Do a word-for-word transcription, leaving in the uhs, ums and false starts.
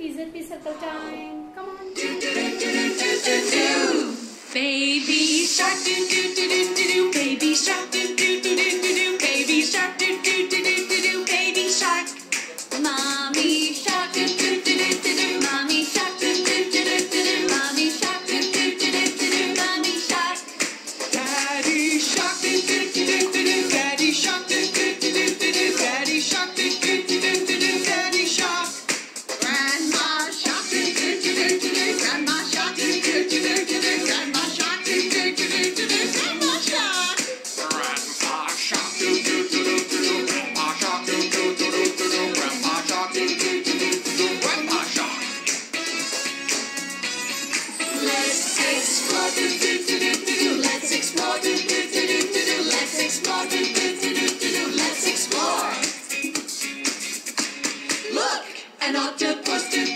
P circle time. Come on. Do, do, do, do, do, do, do. Baby shark, do, do, do, do, do, do. Baby shark, do, do, do, do, do, do. Baby shark, do, do, do, do, do, do. Baby shark. Mommy shark, do, do, do, do, do, do. Mommy shark, do, do, do, do, do, do. Mommy shark, do, do, do, do, do, do. Mommy shark. Daddy shark, do, do, do, do, do, do. Daddy shark, do, do, do, do, do, do. Daddy shark, do, do, do, do, do, do. Daddy shark. Grandma shark, do, do, do, do, do, do. Grandma shark, do, do, do, do, do, do. Grandma shark, do, do, do, do, do, do. Grandma shark. Grandpa shark, do, do, do, do, do, do. Grandpa shark, do, do, do, do, do, do. Grandpa shark, do, do, do, do, do, do. Grandpa shark. Let's explore, do, do, do, do, do, do. Let's explore, do, do, do, do, do, do. Let's explore, do, do, do, do, do, do. Let's explore. Look, an octopus, do,